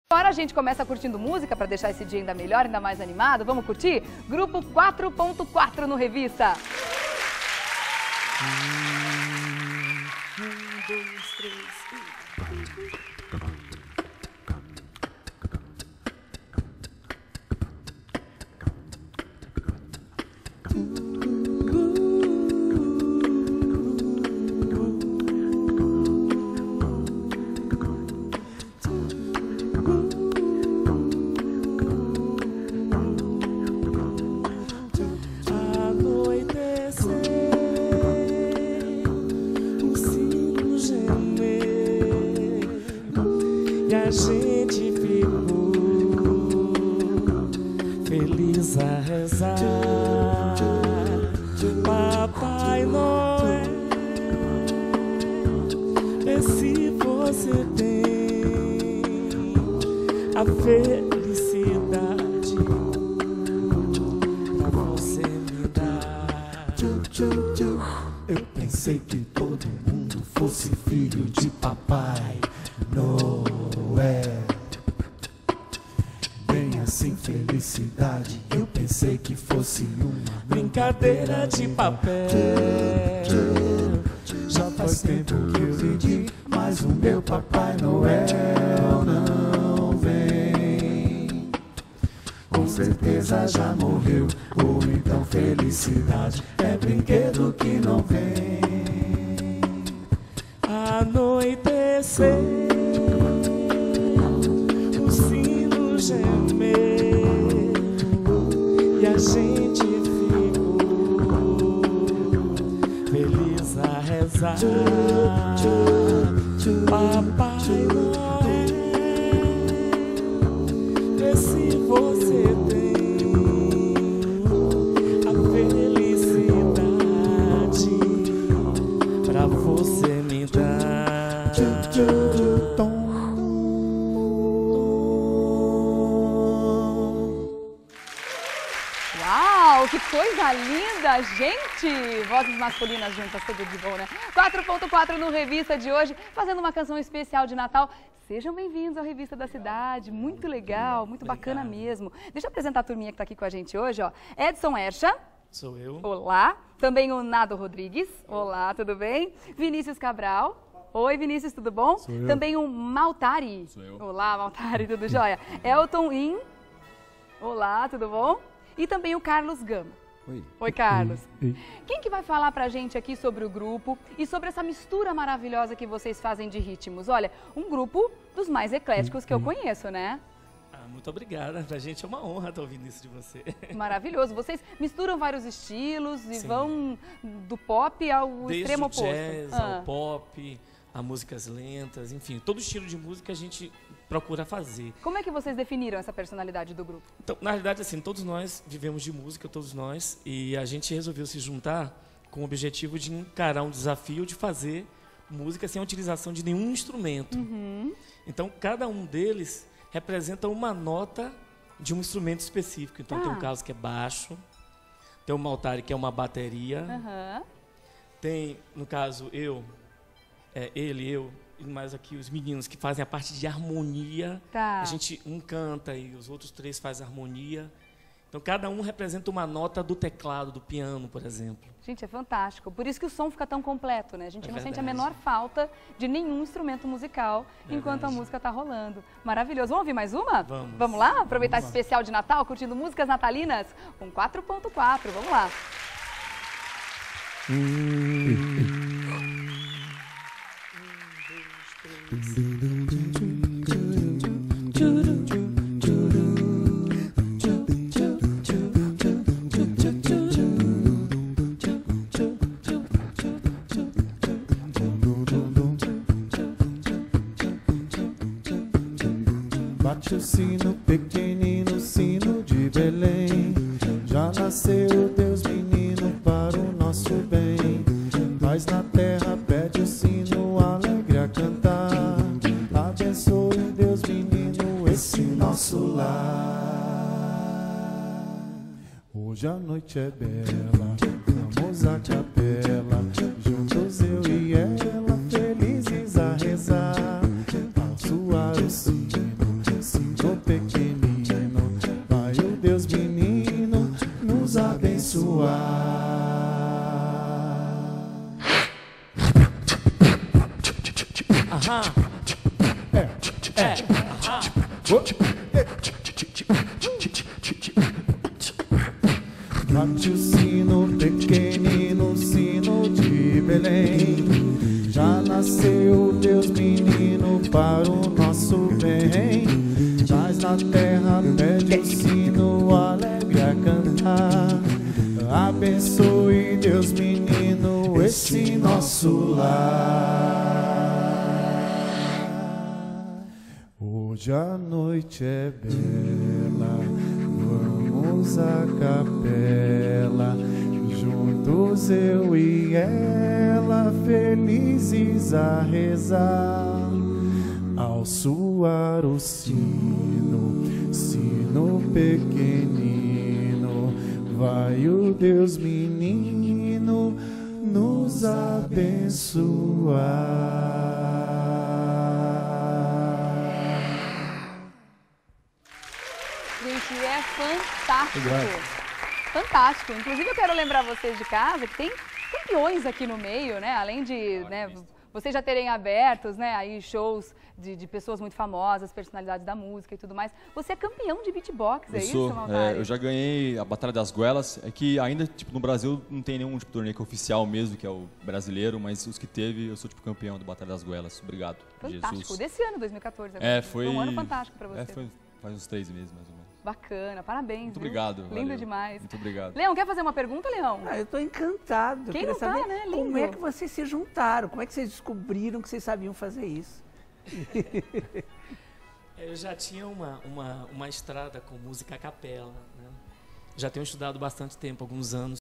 Agora a gente começa curtindo música para deixar esse dia ainda melhor, ainda mais animado. Vamos curtir? Grupo 4.4 no Revista. 1, 2, 3 e... E a gente ficou feliz a rezar. Papai Noel, vê se você tem a felicidade pra você me dar. Eu pensei que todo mundo fosse filho de Papai Noel. Bem assim, felicidade. Eu pensei que fosse uma brincadeira de papel. Já faz tempo que eu vivi, mas o meu Papai Noel não vem. Com certeza já morreu, ou então felicidade é brinquedo que não vem. Anoitecer, o sino gemeu e a gente ficou feliz a rezar. Papai Noel, vê se você tem a felicidade pra você me dar. Uau, que coisa linda, gente! Vozes masculinas juntas, tudo de bom, né? 4.4 no Revista de hoje, fazendo uma canção especial de Natal. Sejam bem-vindos à Revista da Cidade, muito legal, muito bacana mesmo. Deixa eu apresentar a turminha que está aqui com a gente hoje, ó. Edson Ercha. Sou eu. Olá. Também o Nado Rodrigues. Olá, tudo bem? Vinícius Cabral. Oi, Vinícius, tudo bom? Sou eu. Também o Maltari. Sou eu. Olá, Maltari, tudo jóia? Elton In. Olá, tudo bom? E também o Carlos Gama. Oi. Oi, Carlos. Oi. Quem que vai falar pra gente aqui sobre o grupo e sobre essa mistura maravilhosa que vocês fazem de ritmos? Olha, um grupo dos mais ecléticos que eu conheço, né? Muito obrigada, pra gente é uma honra estar ouvindo isso de você. Maravilhoso. Vocês misturam vários estilos e Sim. vão do pop ao Desde extremo o oposto. jazz ao pop, a músicas lentas, enfim, todo estilo de música a gente procura fazer. Como é que vocês definiram essa personalidade do grupo? Então, na realidade, assim, todos nós vivemos de música, todos nós, e a gente resolveu se juntar com o objetivo de encarar um desafio de fazer música sem a utilização de nenhum instrumento. Então, cada um deles representa uma nota de um instrumento específico. Então, tem um caso que é baixo, tem o Maltari, que é uma bateria, tem, no caso, ele, eu, e mais aqui os meninos que fazem a parte de harmonia. Tá. A gente, um canta e os outros três fazem harmonia. Então, cada um representa uma nota do teclado, do piano, por exemplo. Gente, é fantástico. Por isso que o som fica tão completo, né? A gente não sente a verdade. menor falta de nenhum instrumento musical enquanto a música tá rolando. Maravilhoso. Vamos ouvir mais uma? Vamos. Vamos lá? Aproveitar esse especial de Natal, curtindo músicas natalinas com 4.4. Vamos lá. Bate o sino, pequenino sino de Belém. Já nasceu Deus menino para o nosso bem. Paz na terra, pede o sino alegre a cantar. Abençoe Deus menino esse nosso lar. Hoje a noite é bela, vamos à capela. Juntos eu e ela, felizes a rezar. Ao soar o sino, pequenino, vai o Deus menino nos abençoar. Aham. Bate o sino pequenino, sino de Belém. Já nasceu Deus menino para o nosso bem. Mas na terra pede o sino alegre a cantar. Abençoe Deus menino esse nosso lar. Hoje a noite é bela, vamos à capela, juntos eu e ela, felizes a rezar. Ao soar o sino, sino pequenino, vai o Deus menino nos abençoar. Gente, é fantástico. Fantástico. Inclusive, eu quero lembrar vocês de casa que tem campeões aqui no meio, né? Além de vocês já terem abertos, né, aí shows de pessoas muito famosas, personalidades da música e tudo mais. Você é campeão de beatbox, é isso, Maltari? Eu já ganhei a Batalha das Goelas. É que ainda, tipo, no Brasil não tem nenhum tipo, torneio oficial mesmo, que é o brasileiro, mas os que teve, eu sou tipo campeão da Batalha das Goelas. Obrigado, Fantástico. Jesus. Desse ano, 2014. Agora. Foi um ano fantástico pra você. Faz uns 3 meses, mais ou menos. Bacana, parabéns. Muito viu? obrigado. Lindo valeu. demais. Muito obrigado. Leão, quer fazer uma pergunta, Leão? Eu estou encantado. Quem Eu não queria tá, saber né? como Lindo. é que vocês se juntaram, como é que vocês descobriram que vocês sabiam fazer isso? Eu já tinha uma estrada com música a capela, né? Já tenho estudado bastante tempo, alguns anos.